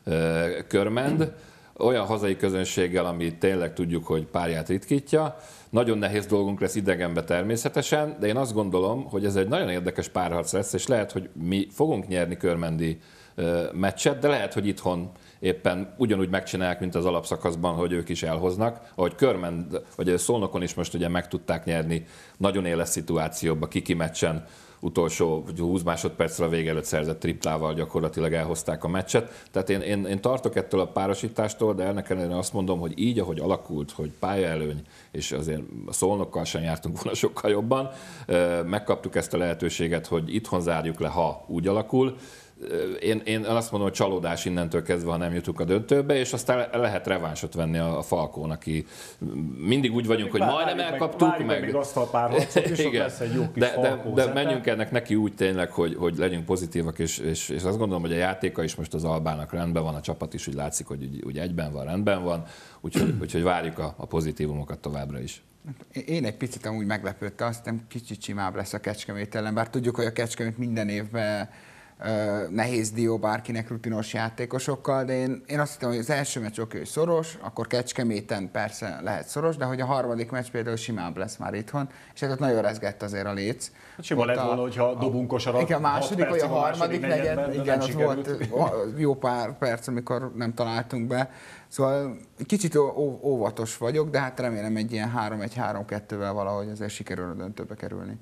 Körmend, olyan hazai közönséggel, ami tényleg tudjuk, hogy párját ritkítja. Nagyon nehéz dolgunk lesz idegenbe természetesen, de én azt gondolom, hogy ez egy nagyon érdekes párharc lesz, és lehet, hogy mi fogunk nyerni körmendi meccset, de lehet, hogy itthon éppen ugyanúgy megcsinálják, mint az alapszakaszban, hogy ők is elhoznak. Ahogy Körmend, vagy Szolnokon is most ugye meg tudták nyerni nagyon éles szituációba, kiki meccsen utolsó 20 másodpercre a vége előtt szerzett triplával gyakorlatilag elhozták a meccset. Tehát én tartok ettől a párosítástól, de ennek ellenére azt mondom, hogy így, ahogy alakult, hogy pályaelőny, és azért a Szolnokkal sem jártunk volna sokkal jobban, megkaptuk ezt a lehetőséget, hogy itthon zárjuk le, ha úgy alakul. Én azt mondom, hogy csalódás innentől kezdve, ha nem jutunk a döntőbe, és aztán lehet revánsot venni a Falkón, aki mindig úgy vagyunk, hogy majdnem elkaptuk. Meg azt a párharcot, és ott lesz egy jó kis Falkó de menjünk ennek neki úgy tényleg, hogy legyünk pozitívak, és azt gondolom, hogy a játéka is most az Albának rendben van, a csapat is úgy látszik, hogy úgy egyben van, rendben van, úgyhogy várjuk a pozitívumokat továbbra is. Én egy picit amúgy meglepődtem, azt hiszem kicsit simább lesz a Kecskemét ellen, bár tudjuk, hogy a Kecskemét minden évben nehéz dió bárkinek rutinos játékosokkal, de én azt hittem, hogy az első meccs oké, hogy szoros, akkor Kecskeméten persze lehet szoros, de hogy a harmadik meccs például simább lesz már itthon, és ez ott nagyon rezgett azért a léc. Sima lett volna, hogyha dobunk kosarat. Igen, a második vagy a harmadik negyed, igen, ott volt jó pár perc, amikor nem találtunk be. Szóval kicsit óvatos vagyok, de hát remélem egy ilyen 3-1-3-2-vel valahogy azért sikerül a döntőbe kerülni.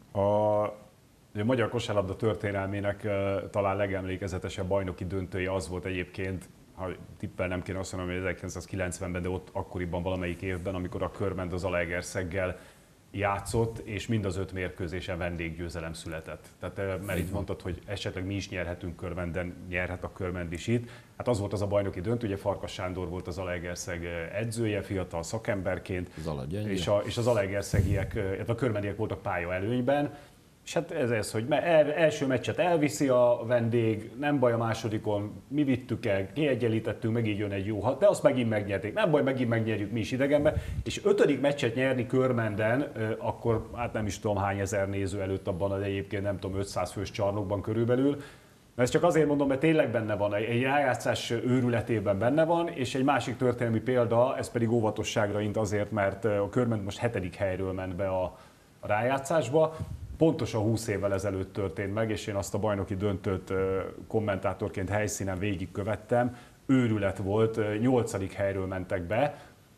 A magyar kosárlabda történelmének talán legemlékezetesebb bajnoki döntője az volt egyébként, ha tippelnem kéne azt mondom, hogy 1990-ben, de ott akkoriban valamelyik évben, amikor a Körmend az Zalaegerszeggel játszott, és mind az 5 mérkőzésen vendéggyőzelem született. Tehát mert itt mondtad, hogy esetleg mi is nyerhetünk Körmenden, nyerhet a Körmend is itt. Hát az volt az a bajnoki döntő, ugye Farkas Sándor volt az Zalaegerszeg edzője, fiatal szakemberként, és az Zalaegerszegiek, a körmendiek voltak pálya előnyben. És hát ez, hogy első meccset elviszi a vendég, nem baj a másodikon, mi vittük el, kiegyenlítettünk, meg így jön egy jó hat, de azt megint megnyerték, nem baj, megint megnyerjük mi is idegenben. És 5. meccset nyerni Körmenden, akkor hát nem is tudom hány ezer néző előtt abban az egyébként nem tudom 500 fős csarnokban körülbelül. Ezt csak azért mondom, mert tényleg benne van, egy rájátszás őrületében benne van, és egy másik történelmi példa, ez pedig óvatosságra int azért, mert a Körmend most 7. helyről ment be a rájátszásba. Pontosan 20 évvel ezelőtt történt meg, és én azt a bajnoki döntőt kommentátorként helyszínen végigkövettem. Őrület volt, 8. helyről mentek be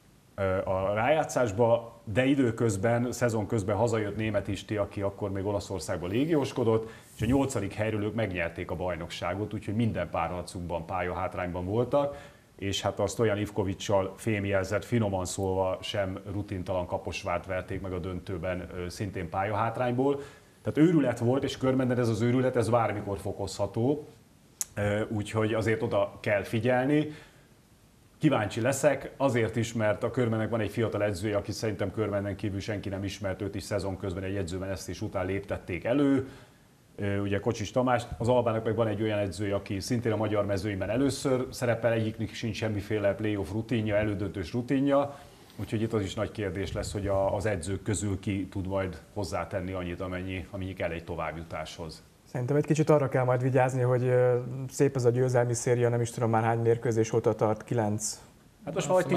a rájátszásba, de időközben, szezon közben hazajött Németh Isti, aki akkor még Olaszországban légióskodott, és a 8. helyről ők megnyerték a bajnokságot, úgyhogy minden párharcukban pályahátrányban voltak, és hát a Stojan Ivkovics-sal fémjelzett, finoman szólva sem rutintalan Kaposvárt verték meg a döntőben szintén pályahátrányból. Tehát őrület volt, és Körmenden ez az őrület, ez bármikor fokozható, úgyhogy azért oda kell figyelni. Kíváncsi leszek, azért is, mert a Körmennek van egy fiatal edzője, aki szerintem Körmenden kívül senki nem ismert, őt is szezon közben egy edzőmenesztés után léptették elő. Ugye Kocsis Tamás, az Albának meg van egy olyan edzője, aki szintén a magyar mezőnyben először szerepel, egyiknek sincs semmiféle playoff rutinja, elődöntős rutinja, úgyhogy itt az is nagy kérdés lesz, hogy az edzők közül ki tud majd hozzátenni annyit, amennyi kell egy továbbjutáshoz. Szerintem egy kicsit arra kell majd vigyázni, hogy szép ez a győzelmi széria, nem is tudom már hány mérkőzés óta tart, 9. Hát most már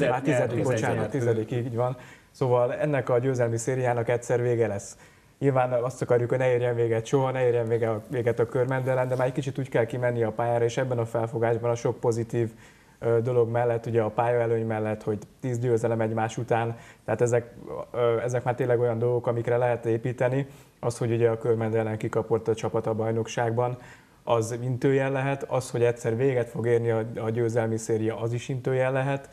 10. Így van. Szóval ennek a győzelmi szériának egyszer vége lesz. Nyilván azt akarjuk, hogy ne érjen véget soha, ne érjen véget a Körmendelen, de már egy kicsit úgy kell kimenni a pályára, és ebben a felfogásban a sok pozitív dolog mellett, ugye a pályaelőny mellett, hogy 10 győzelem egymás után, tehát ezek már tényleg olyan dolgok, amikre lehet építeni. Az, hogy ugye a Körmend ellen kikapott a csapat a bajnokságban, az intőjel lehet, az, hogy egyszer véget fog érni a győzelmi széria, az is intőjel lehet.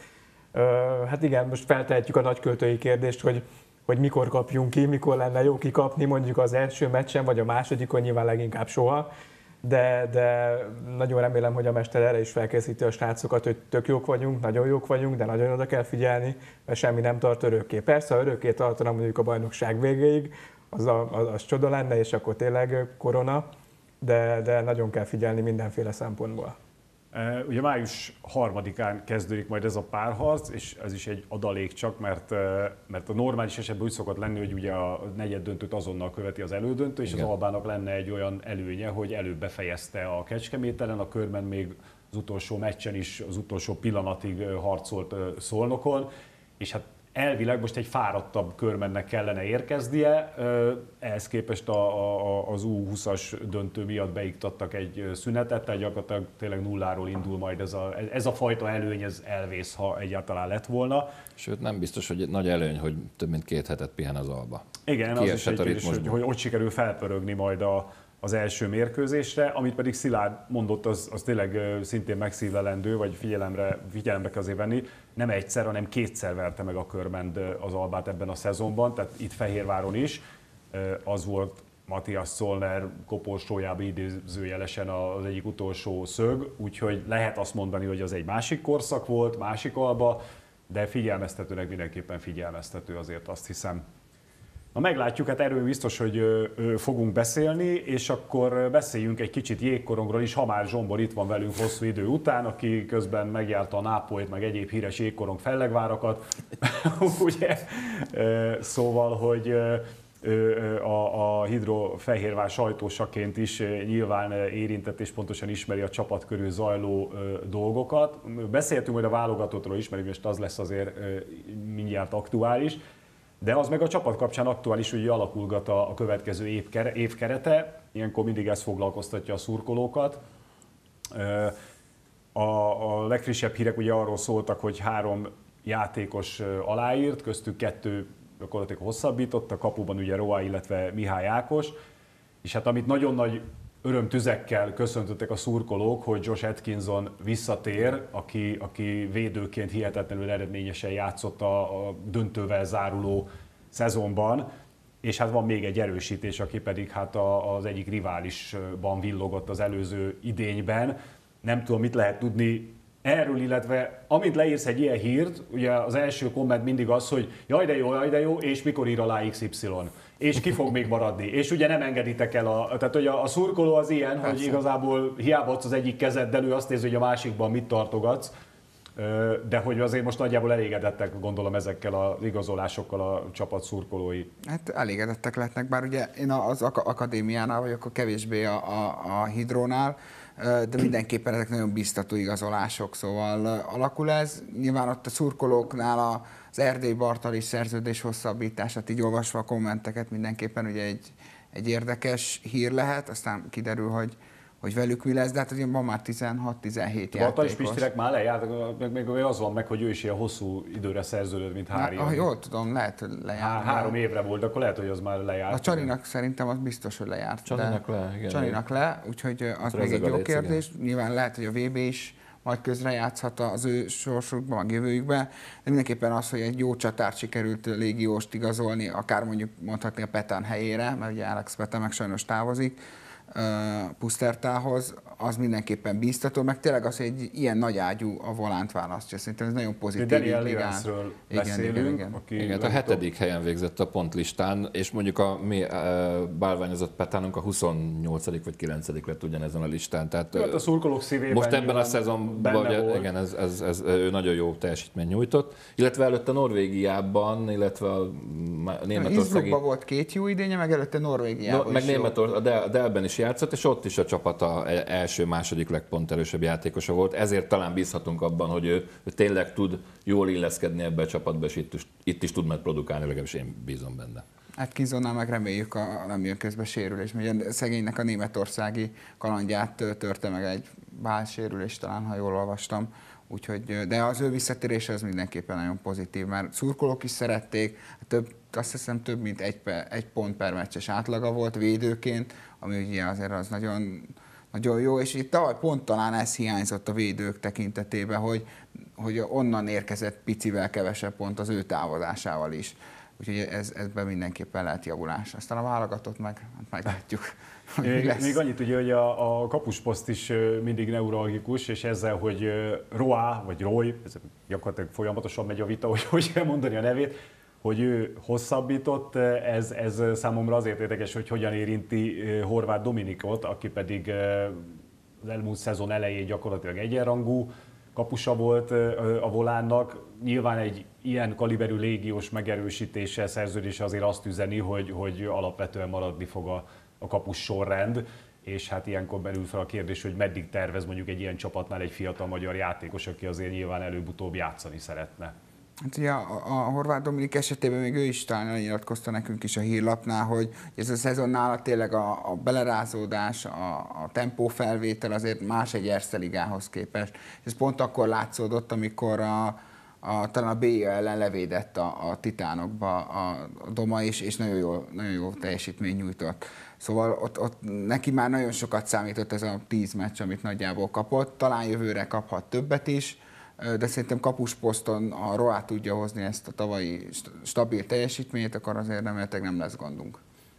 Hát igen, most feltehetjük a nagyköltői kérdést, hogy mikor kapjunk ki, mikor lenne jó kikapni, mondjuk az első meccsen, vagy a másodikon, nyilván leginkább soha. De nagyon remélem, hogy a mester erre is felkészíti a srácokat, hogy tök jók vagyunk, nagyon jók vagyunk, de nagyon oda kell figyelni, mert semmi nem tart örökké. Persze, ha örökké tartana mondjuk a bajnokság végéig, az csoda lenne, és akkor tényleg korona, de nagyon kell figyelni mindenféle szempontból. Ugye május 3-án kezdődik majd ez a párharc, és ez is egy adalék csak, mert a normális esetben úgy szokott lenni, hogy ugye a negyeddöntőt azonnal követi az elődöntő, és igen, az Albának lenne egy olyan előnye, hogy előbb befejezte a Kecskeméten, a körben még az utolsó meccsen is az utolsó pillanatig harcolt Szolnokon, és hát elvileg most egy fáradtabb körmennek kellene érkeznie, ehhez képest az U20-as döntő miatt beiktattak egy szünetet, tehát gyakorlatilag tényleg nulláról indul majd ez a fajta előny, ez elvész, ha egyáltalán lett volna. Sőt, nem biztos, hogy nagy előny, hogy több mint 2 hetet pihen az Alba. Igen, az is egy kérdés, hogy ott sikerül felpörögni majd az első mérkőzésre, amit pedig Szilárd mondott, az tényleg szintén megszívelendő, vagy figyelembe kell azért venni. Nem egyszer, hanem 2-szer verte meg a Körmend az Albát ebben a szezonban, tehát itt Fehérváron is. Az volt Matthias Zollner koporsójában idézőjelesen az egyik utolsó szög, úgyhogy lehet azt mondani, hogy az egy másik korszak volt, másik Alba, de figyelmeztetőnek mindenképpen figyelmeztető, azért azt hiszem. Na meglátjuk, hát erről biztos, hogy fogunk beszélni, és akkor beszéljünk egy kicsit jégkorongról is, ha már Zsombor itt van velünk hosszú idő után, aki közben megjárta a Nápolyt, meg egyéb híres jégkorong fellegvárakat. Ugye? Szóval, hogy a Hidrofehérvár sajtósaként is nyilván érintett és pontosan ismeri a csapat körül zajló dolgokat. Beszéltünk majd a válogatottról is, mert most az lesz azért mindjárt aktuális. De az meg a csapat kapcsán aktuális, hogy alakulgat a következő év kerete, ilyenkor mindig ez foglalkoztatja a szurkolókat. A legfrissebb hírek ugye arról szóltak, hogy 3 játékos aláírt, köztük 2 gyakorlatilag hosszabbított, a kapuban ugye Roa, illetve Mihály Ákos, és hát amit nagyon nagy örömtüzekkel köszöntöttek a szurkolók, hogy Josh Atkinson visszatér, aki védőként hihetetlenül eredményesen játszott a döntővel záruló szezonban, és hát van még egy erősítés, aki pedig hát az egyik riválisban villogott az előző idényben. Nem tudom, mit lehet tudni erről, illetve amint leírsz egy ilyen hírt, ugye az első komment mindig az, hogy jaj de jó, és mikor ír alá XY, és ki fog még maradni, és ugye nem engeditek el, tehát hogy a szurkoló az ilyen, persze, hogy igazából hiába adsz az egyik kezeddel, ő azt nézi, hogy a másikban mit tartogatsz, de hogy azért most nagyjából elégedettek, gondolom, ezekkel az igazolásokkal a csapat szurkolói. Hát elégedettek lehetnek, bár ugye én az akadémiánál vagyok, akkor kevésbé a Hidrónál, de mindenképpen ezek nagyon biztató igazolások, szóval alakul ez. Nyilván ott a szurkolóknál az Erdély Bartalis szerződés hosszabbítását, így olvasva a kommenteket, mindenképpen ugye egy érdekes hír lehet, aztán kiderül, hogy velük mi lesz, de hát ugye van már 16-17 játékos. Bartalis Pistirek már lejárt, még az van meg, hogy ő is ilyen hosszú időre szerződött, mint Hári. Ha jól tudom, lehet, hogy lejárt. 3 évre volt, de akkor lehet, hogy az már lejárt. A Csaninak szerintem az biztos, hogy lejárt. Csaninak le, úgyhogy az még egy jó kérdés. Igen. Nyilván lehet, hogy a VB is majd közrejátszhat az ő sorsukban, meg jövőjükben, de mindenképpen az, hogy egy jó csatárt sikerült légióst igazolni, akár mondjuk mondhatni a Petán helyére, mert ugye Alex Petán meg sajnos távozik Pusztertához, az mindenképpen bíztató, meg tényleg az, hogy egy ilyen nagy ágyú a volánt választja. Szerintem ez nagyon pozitív. Daniel Levensről beszélünk. Igen, a 7. helyen végzett a pontlistán, és mondjuk a mi bálványozott Petánunk a 28. vagy 9. lett ugyanezen a listán. Tehát hát a szurkolók szívében most ebben a szezonban igen, ez ő nagyon jó teljesítményt nyújtott, illetve előtte Norvégiában, illetve a németországi... Innsbruckban volt 2 jó idénye, meg előtte Norvégiában meg Németország, a Delben is játszott, és ott is a csapata első-második legponterősebb játékosa volt. Ezért talán bízhatunk abban, hogy ő tényleg tud jól illeszkedni ebbe a csapatba, és itt is tud majd produkálni, legalábbis én bízom benne. Hát Kinzonnál meg reméljük, nem jön közbe sérülés, mert szegénynek a németországi kalandját törte meg egy válsérülés, talán, ha jól olvastam. Úgyhogy, de az ő visszatérése az mindenképpen nagyon pozitív, mert szurkolók is szerették, azt hiszem több mint egy pont per meccses átlaga volt védőként, ami ugye azért az nagyon, nagyon jó, és itt tavaly pont talán ez hiányzott a védők tekintetében, hogy onnan érkezett picivel kevesebb pont az ő távozásával is. Úgyhogy ezben mindenképpen lehet javulás. Aztán a válogatott meglátjuk. Még annyit ugye, hogy a kapusposzt is mindig neuralgikus, és ezzel, hogy Roa, vagy Roy, ez gyakorlatilag folyamatosan megy a vita, hogy kell mondani a nevét, hogy ő hosszabbított, ez számomra azért érdekes, hogy hogyan érinti Horváth Dominikot, aki pedig az elmúlt szezon elején gyakorlatilag egyenrangú kapusa volt a Volánnak. Nyilván egy ilyen kaliberű légiós megerősítése, szerződése azért azt üzeni, hogy alapvetően maradni fog a kapus sorrend, és hát ilyenkor merül fel a kérdés, hogy meddig tervez mondjuk egy ilyen csapatnál egy fiatal magyar játékos, aki azért nyilván előbb-utóbb játszani szeretne. Hát ugye a Horváth Dominik esetében még ő is talán nyilatkozta nekünk is a hírlapnál, hogy ez a szezon nála tényleg a belerázódás, a tempófelvétel azért más egy Erste ligához képest. Ez pont akkor látszódott, amikor talán a BIA ellen levédett a Titánokba a Doma is, és nagyon jó teljesítmény nyújtott. Szóval ott neki már nagyon sokat számított ez a 10 meccs, amit nagyjából kapott. Talán jövőre kaphat többet is, de szerintem kapusposzton, ha Roa tudja hozni ezt a tavalyi stabil teljesítményt, akkor azért remélhetőleg nem lesz gondunk.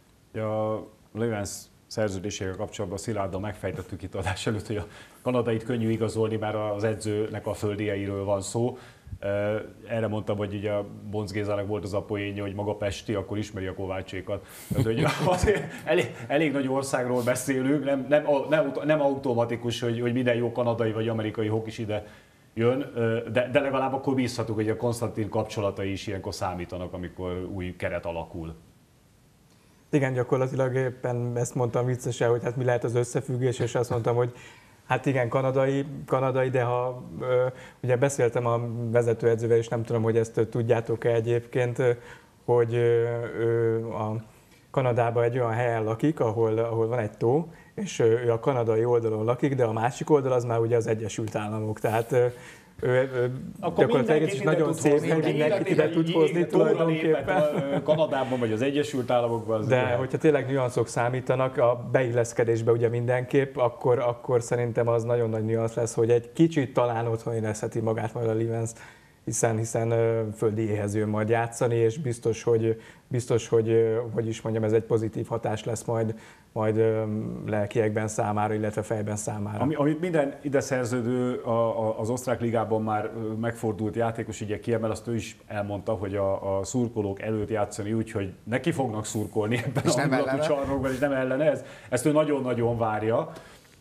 A Levens szerződésével kapcsolatban Szilárddal megfejtettük itt adás előtt, hogy a kanadait könnyű igazolni, mert az edzőnek a földieiről van szó. Erre mondtam, hogy ugye a Bonc Gézának volt az a poénja, hogy maga pesti, akkor ismeri a Kovácsékat. Tehát, hogy azért elég nagy országról beszélünk, nem automatikus, hogy minden jó kanadai vagy amerikai hokis ide jön, de legalább akkor bízhatunk, hogy a Konstantin kapcsolatai is ilyenkor számítanak, amikor új keret alakul. Igen, gyakorlatilag éppen ezt mondtam viccesen, hogy hát mi lehet az összefüggés, és azt mondtam, hogy hát igen, kanadai, de ha ugye beszéltem a vezetőedzővel, és nem tudom, hogy ezt tudjátok-e egyébként, hogy a Kanadában egy olyan helyen lakik, ahol van egy tó, és ő a kanadai oldalon lakik, de a másik oldal az már ugye az Egyesült Államok, tehát gyakorlatilag is nagyon szép, hogy mindenkit ide tud hozni tulajdonképpen. Kanadában vagy az Egyesült Államokban. De hogyha tényleg nüanszok számítanak, a beilleszkedésbe ugye mindenképp, akkor szerintem az nagyon nagy nüansz lesz, hogy egy kicsit talán otthon érezheti magát majd a Levens, hiszen földi éhez jön majd játszani, és biztos, hogy is mondjam, ez egy pozitív hatás lesz majd lelkiekben számára, illetve fejben számára. Amit minden ide szerződő az osztrák ligában már megfordult játékos ugye kiemel, azt ő is elmondta, hogy a szurkolók előtt játszani úgy, hogy neki fognak szurkolni ebben a hangulatú csarnokban, és nem ellene. Ezt ő nagyon-nagyon várja.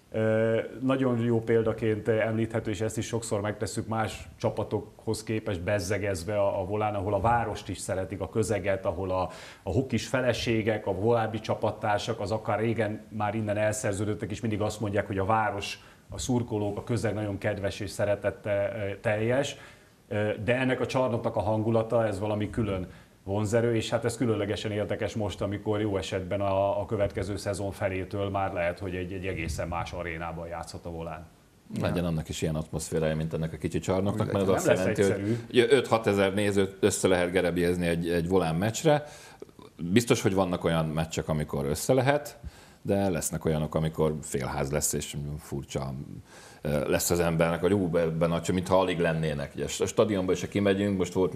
Nagyon jó példaként említhető, és ezt is sokszor megtesszük más csapatokhoz képest bezzegezve a Volán, ahol a várost is szeretik, a közeget, ahol a hokis feleségek, a volábbi csapattársak, az akár régen már innen elszerződöttek, és mindig azt mondják, hogy a város, a szurkolók, a közeg nagyon kedves és szeretetteljes, de ennek a csarnoknak a hangulata, ez valami külön vonzerő, és hát ez különlegesen érdekes most, amikor jó esetben a következő szezon felétől már lehet, hogy egy egészen más arénában játszhat a Volán. Legyen annak is ilyen atmoszférája, mint ennek a kicsi csarnoknak, mert az azt jelenti, hogy 5-6 ezer nézőt össze lehet gerebjezni egy Volán meccsre. Biztos, hogy vannak olyan meccsek, amikor össze lehet, de lesznek olyanok, amikor félház lesz, és furcsa lesz az embernek, hogy ebben mintha alig lennének. Ugye a stadionban is, ha kimegyünk, most volt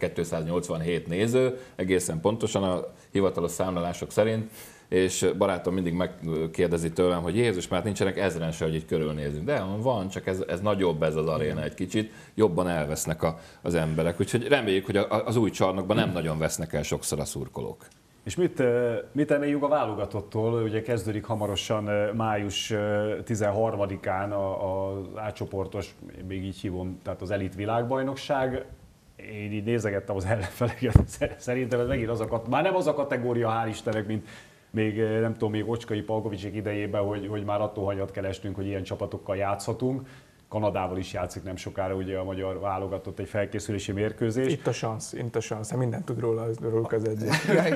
4287 néző, egészen pontosan a hivatalos számlálások szerint, és barátom mindig megkérdezi tőlem, hogy Jézus, már nincsenek ezren se, hogy így körülnézünk. De van, csak ez nagyobb ez az aréna egy kicsit, jobban elvesznek az emberek. Úgyhogy reméljük, hogy az új csarnokban nem nagyon vesznek el sokszor a szurkolók. És mit reméljünk a válogatottól? Ugye kezdődik hamarosan május 13-án az átcsoportos, még így hívom, tehát az elit világbajnokság. Én így nézegettem az ellenfeleket, szerintem ez megint már nem az a kategória, hál' Istennek, mint még nem tudom, még Ocskai Palkovicsék idejében, hogy már attól hanyat kelestünk, hogy ilyen csapatokkal játszhatunk. Kanadával is játszik nem sokára ugye a magyar válogatott egy felkészülési mérkőzés. Itt a szansz, mindent tud róluk az edző.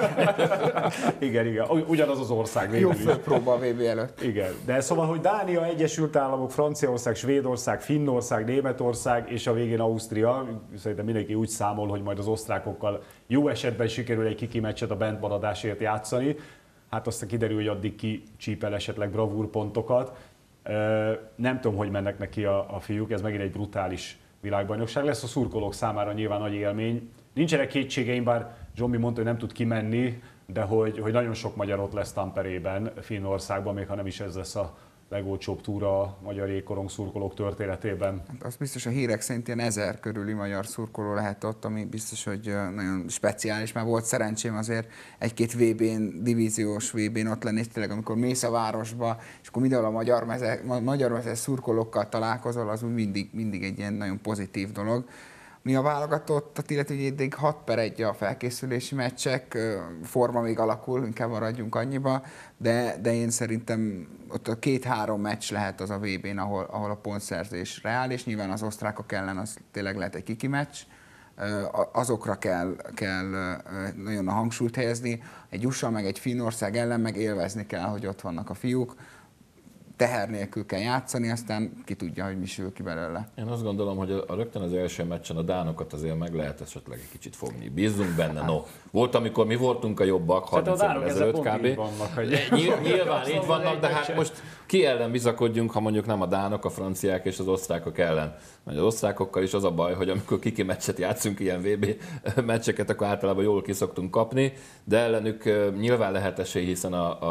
Igen, ugyanaz az ország végül is. Jó fölpróba a VB előtt. Igen, de szóval, hogy Dánia, Egyesült Államok, Franciaország, Svédország, Finnország, Németország és a végén Ausztria, szerintem mindenki úgy számol, hogy majd az osztrákokkal jó esetben sikerül egy kiki meccset a bentmaradásért játszani. Hát aztán kiderül, hogy addig ki csípel esetleg bravúrpontokat. Nem tudom, hogy mennek neki a fiúk, ez megint egy brutális világbajnokság lesz. A szurkolók számára nyilván nagy élmény. Nincsenek kétségeim, bár Zsombi mondta, hogy nem tud kimenni, de hogy nagyon sok magyar ott lesz Tamperében, Finnországban, még ha nem is ez lesz a legolcsóbb túra a magyar jégkorong szurkolók történetében. Hát az biztos, a hírek szerint ilyen 1000 körüli magyar szurkoló lehet ott, ami biztos, hogy nagyon speciális, mert volt szerencsém azért egy-két VB-n, divíziós VB-n ott lenni, tényleg amikor mész a városba, és akkor mindenhol a magyar meze szurkolókkal találkozol, az úgy mindig egy ilyen nagyon pozitív dolog. Mi a válogatottat, illetve eddig 6/1 a felkészülési meccsek, forma még alakul, inkább maradjunk annyiba, de én szerintem ott a 2-3 meccs lehet az a VB-n, ahol a pontszerzés reális, nyilván az osztrákok ellen az tényleg lehet egy kiki meccs, azokra kell nagyon a hangsúlyt helyezni, egy USA meg egy Finnország ellen meg élvezni kell, hogy ott vannak a fiúk, teher nélkül kell játszani, aztán ki tudja, hogy mi sül ki belőle. Én azt gondolom, hogy rögtön az első meccsen a dánokat azért meg lehet esetleg egy kicsit fogni. Bízzunk benne, no. Volt, amikor mi voltunk a jobbak, 30 évvel ezelőtt kb. Nyilván így vannak, de hát most ki ellen bizakodjunk, ha mondjuk nem a dánok, a franciák és az osztrákok ellen. Mert az osztrákokkal is az a baj, hogy amikor kiki meccset játszunk, ilyen VB meccseket, akkor általában jól ki szoktunk kapni, de ellenük nyilván lehet esély, hiszen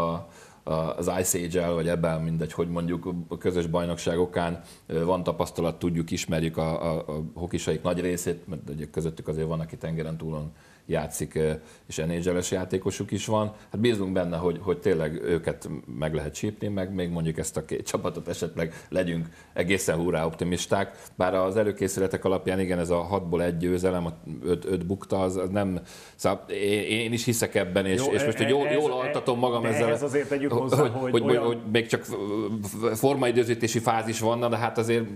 az Ice Age-el, vagy ebben mindegy, hogy mondjuk a közös bajnokságokán van tapasztalat, tudjuk, ismerjük a hokisaik nagy részét, mert közöttük azért van, aki tengeren túlon játszik, és NHL-es játékosuk is van. Hát bízunk benne, hogy tényleg őket meg lehet csípni, meg még mondjuk ezt a két csapatot esetleg legyünk egészen hurrá optimisták. Bár az előkészületek alapján igen, ez a 6-ból 1 győzelem, 5 bukta, az nem... Szóval én is hiszek ebben, és most hogy jól altatom magam ezzel, ez azért tegyük hozzá, hogy még csak formaidőzítési fázis van, de hát azért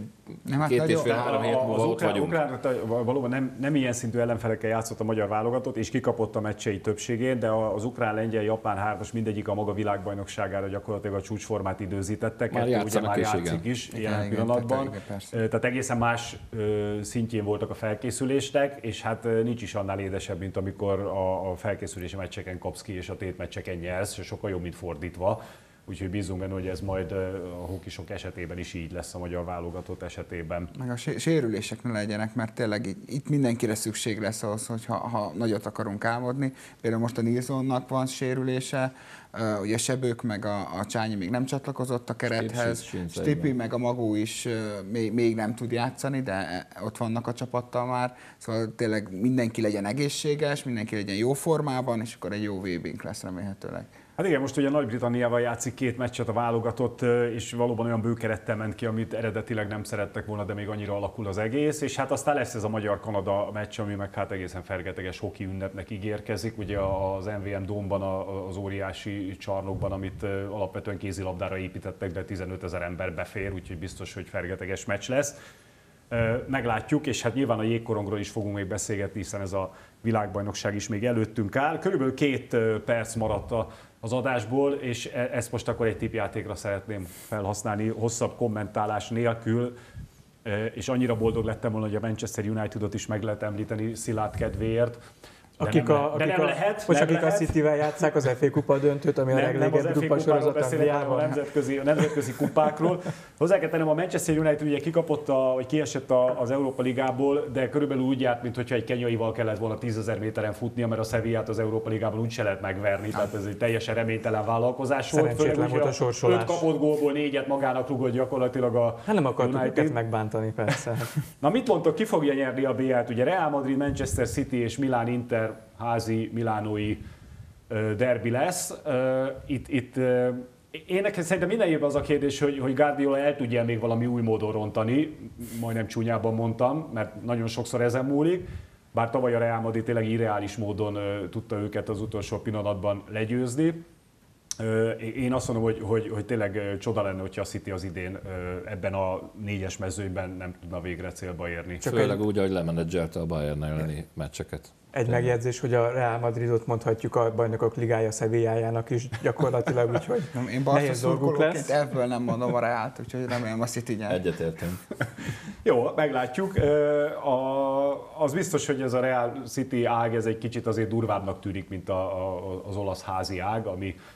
2,5-3 hét múlva ott vagyunk. Ukrán valóban nem ilyen szintű ellenfelekkel játszott a magyar válogatott, és kikapott a meccsei többségén, de az ukrán, lengyel, japán hármas mindegyik a maga világbajnokságára gyakorlatilag a csúcsformát időzítettek. Már játszik is ilyen pillanatban. Tehát egészen más szintjén voltak a felkészülésnek, és hát nincs is annál édesebb, mint amikor a felkészülési meccseken kapsz ki, és a tétmeccseken nyersz, sokkal jobb, mint fordítva. Úgyhogy bízunk benne, hogy ez majd a hókisok esetében is így lesz, a magyar válogatott esetében. Meg a sérülések ne legyenek, mert tényleg itt mindenkire szükség lesz ahhoz, hogy ha nagyot akarunk álmodni. Például most a Nilssonnak van sérülése, ugye Sebők meg a Csányi még nem csatlakozott a kerethez, Stipi meg a Magó is még nem tud játszani, de ott vannak a csapattal már. Szóval tényleg mindenki legyen egészséges, mindenki legyen jó formában, és akkor egy jó VB-nk lesz remélhetőleg. Hát igen, most ugye Nagy-Britanniával játszik 2 meccset a válogatott, és valóban olyan bőkerettel ment ki, amit eredetileg nem szerettek volna, de még annyira alakul az egész, és hát aztán lesz ez a Magyar-Kanada meccs, ami meg hát egészen fergeteges hoki ünnepnek ígérkezik, ugye az MVM Dome-ban, az óriási csarnokban, amit alapvetően kézilabdára építettek, de 15 000 ember befér, úgyhogy biztos, hogy fergeteges meccs lesz. Meglátjuk, és hát nyilván a jégkorongról is fogunk még beszélgetni, hiszen ez a világbajnokság is még előttünk áll. Körülbelül 2 perc maradt az adásból, és ezt most akkor egy tippjátékra szeretném felhasználni, hosszabb kommentálás nélkül, és annyira boldog lettem volna, hogy a Manchester Unitedot is meg lehet említeni Szilárd kedvéért. Akik a Cityvel játsszák az FA Kupa döntőt, ami a legrégebbi kupasorozat Angliában. A nemzetközi kupákról. Hozzá kell tennem, a Manchester United ugye kikapott, vagy kiesett az Európa Ligából, de körülbelül úgy járt, mintha egy kenyaival kellett volna 10 000 méteren futnia, mert a Sevillát az Európa Ligában úgy se lehet megverni, tehát ez egy teljesen reménytelen vállalkozás volt. Szerencsétlen volt a sorsolás. 5 kapott gólból 4-et magának rugott gyakorlatilag a Hát nem akartuk őket megbántani, persze. Na mit mondtok, ki fogja nyerni a BL-t? Ugye Real Madrid, Manchester City és Milán Inter házi milánói derbi lesz. Én nekem szerintem minden évben az a kérdés, hogy Guardiola el tudja még valami új módon rontani, majdnem csúnyában mondtam, mert nagyon sokszor ezen múlik, bár tavaly a Real Madrid tényleg irreális módon tudta őket az utolsó pillanatban legyőzni. Én azt mondom, hogy tényleg csoda lenne, hogyha a City az idén ebben a 4-es mezőnyben nem tudna végre célba érni. Főleg úgy, ahogy lemenedzselte a Bayern elleni meccseket. Egy megjegyzés, hogy a Real Madridot mondhatjuk a Bajnokok Ligája Sevillájának is gyakorlatilag, úgyhogy én Barca szurkolóként ebből nem mondom a Reált, úgyhogy remélem a City nyer. Egyetértünk. Jó, meglátjuk. Az biztos, hogy ez a Real City ág, ez egy kicsit azért durvábbnak tűnik, mint az olasz házi ág, ami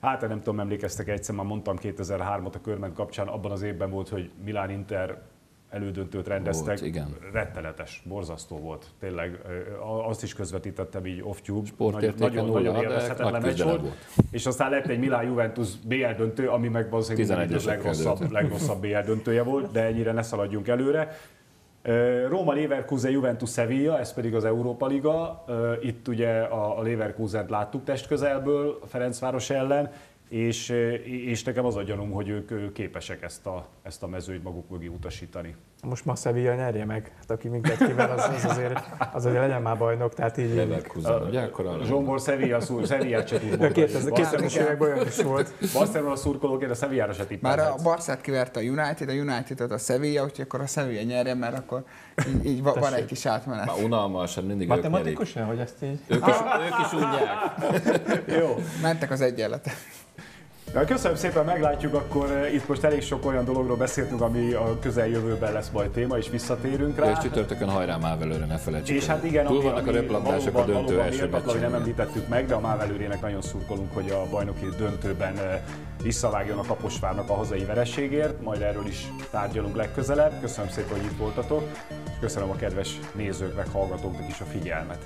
Hát nem tudom, emlékeztek, egyszer már mondtam 2003-at a körment kapcsán, abban az évben volt, hogy Milán-Inter elődöntőt rendeztek. Volt, igen. Rettenetes, borzasztó volt. Tényleg azt is közvetítettem így off-tube. Nagyon élvezhetetlen meccs volt. És aztán lett egy Milán-Juventus BL döntő, ami meg valószínűleg a legrosszabb BL döntője volt, de ennyire ne szaladjunk előre. Róma, Leverkusen, Juventus, Sevilla, ez pedig az Európa Liga. Itt ugye a Leverkusent láttuk testközelből a Ferencváros ellen, és nekem az a gyanúm, hogy ők képesek ezt a mezőt maguk mögé utasítani. Most ma Sevilla nyerje meg, hát aki minket kivel, az azért legyen már bajnok, tehát így... Leverkusen, ugye? Zsombor Sevillát se tud mondani. 2000-es években olyan is volt. Barcelona szurkolóként a Sevillára se tippelhetsz. Már a Barszát kiverte a United-ot a Sevilla, úgyhogy akkor a Sevilla nyerje, mert akkor így van egy kis átmenet. Már unalmasan, mindig ők nyerik. Matematikusan, hogy ezt így... Ők is unják. Jó. Mentek az egyenletek. Köszönöm szépen, meglátjuk, akkor itt most elég sok olyan dologról beszéltünk, ami a közeljövőben lesz majd téma, és visszatérünk rá. És csütörtökön hajrá Mávelőre, ne felejtsük. És hát igen, túl vannak a röplabdások a döntő első meccsen. Nem említettük meg, de a Mávelőrének nagyon szurkolunk, hogy a bajnoki döntőben visszavágjon a Kaposvárnak a hazai vereségért, majd erről is tárgyalunk legközelebb. Köszönöm szépen, hogy itt voltatok, és köszönöm a kedves nézőknek, hallgatóknak is a figyelmet.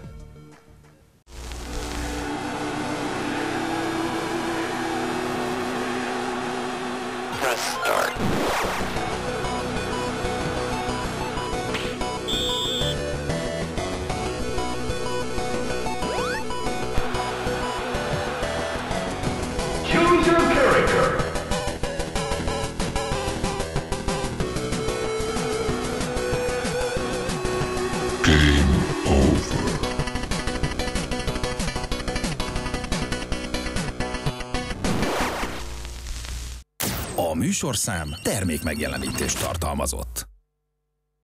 Press start. Choose your character. Game over. A műsorszám termék megjelenítést tartalmazott.